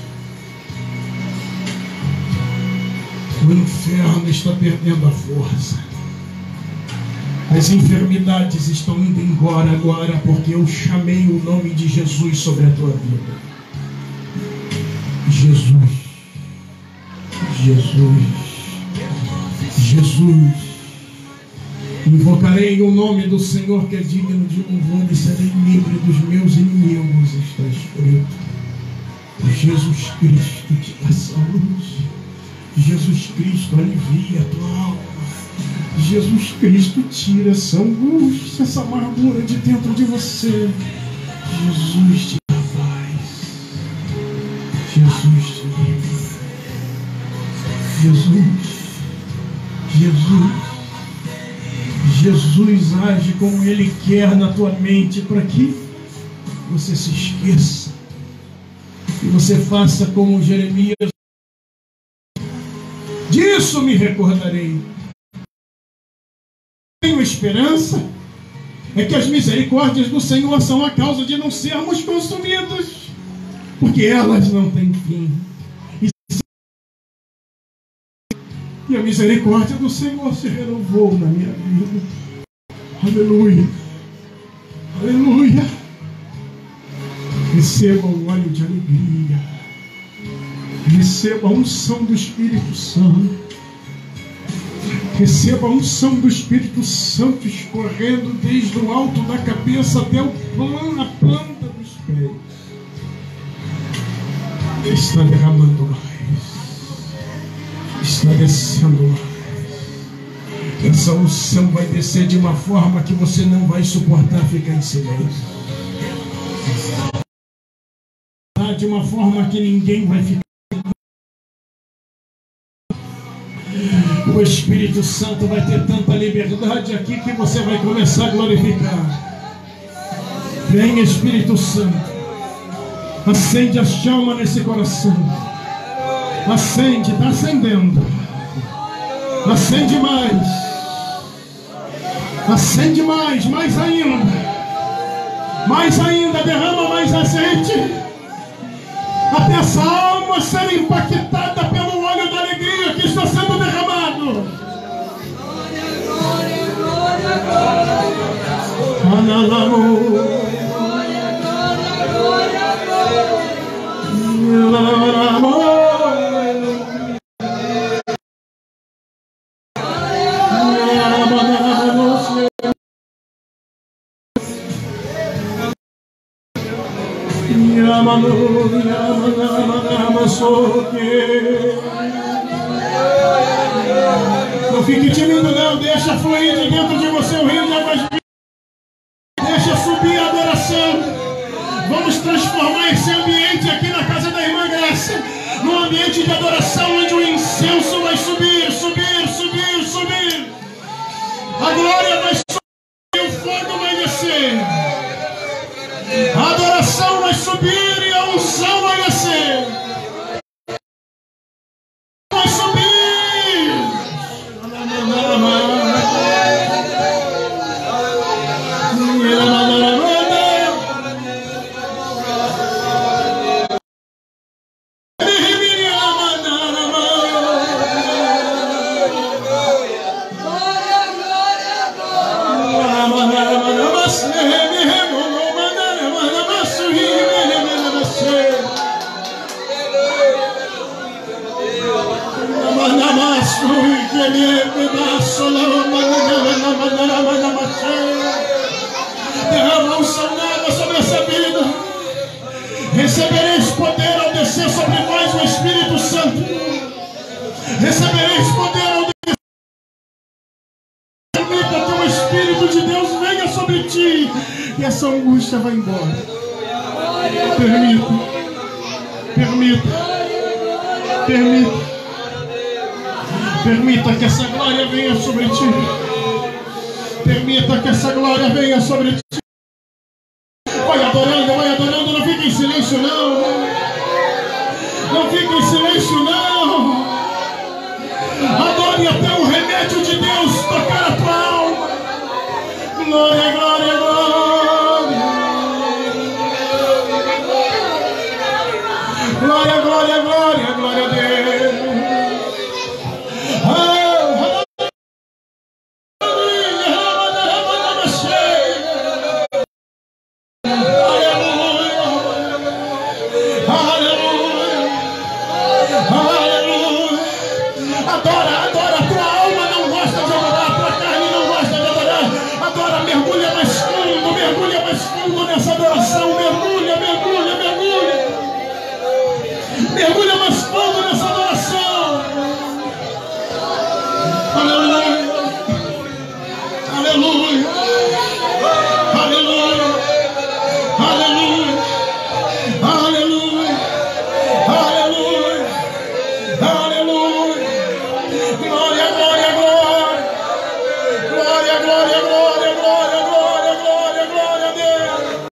O inferno está perdendo a força. As enfermidades estão indo embora agora, porque eu chamei o nome de Jesus sobre a tua vida. Jesus, Jesus, Jesus. Invocarei o nome do Senhor, que é digno de louvor, e serei livre dos meus inimigos. Está escrito. Jesus Cristo te dá saúde. Jesus Cristo alivia a tua alma. Jesus Cristo tira essa angústia, essa amargura de dentro de você. Jesus te dá paz. Jesus te livra. Jesus, Jesus, Jesus age como Ele quer na tua mente, para que você se esqueça e você faça como Jeremias: disso me recordarei. Tenho esperança, é que as misericórdias do Senhor são a causa de não sermos consumidos, porque elas não têm fim. E a misericórdia do Senhor se renovou na minha vida. Aleluia, aleluia. Receba o óleo de alegria, receba a unção do Espírito Santo, receba a unção do Espírito Santo escorrendo desde o alto da cabeça até o plano, a planta dos pés. Está derramando mais, está descendo mais. Essa unção vai descer de uma forma que você não vai suportar ficar em silêncio, de uma forma que ninguém vai ficar. O Espírito Santo vai ter tanta liberdade aqui que você vai começar a glorificar. Vem, Espírito Santo, acende a chama nesse coração. Acende, está acendendo. Acende mais. Acende mais, mais ainda. Mais ainda, derrama mais azeite, até essa alma ser impactada pelo óleo da alegria que está sendo derramado. Glória, glória, glória, glória, não fique tímido não, deixa fluir de dentro de você o rio de águas vivas. Deixa subir a adoração. Vamos transformar esse ambiente aqui na casa da irmã Graça num ambiente de adoração, onde o incenso vai subir, subir, subir, subir. A glória vai subir e o fogo vai descer. A adoração vai subir e a unção vai descer. Vai subir. Glória, glória, glória. Recebereis poder ao descer sobre vós o Espírito Santo. Recebereis poder ao descer. Permita que o Espírito de Deus venha sobre ti e essa angústia vai embora. Permita. Permita. Permita. Permita que essa glória venha sobre ti. Permita que essa glória venha sobre ti. Vai adorando, vai adorando. Não fique em silêncio, não. Não fique em silêncio, não. Adore até o remédio de Deus tocar a tua alma. Glória, glória, glória. Glória, glória, glória, glória a Deus. Aleluia, aleluia, aleluia.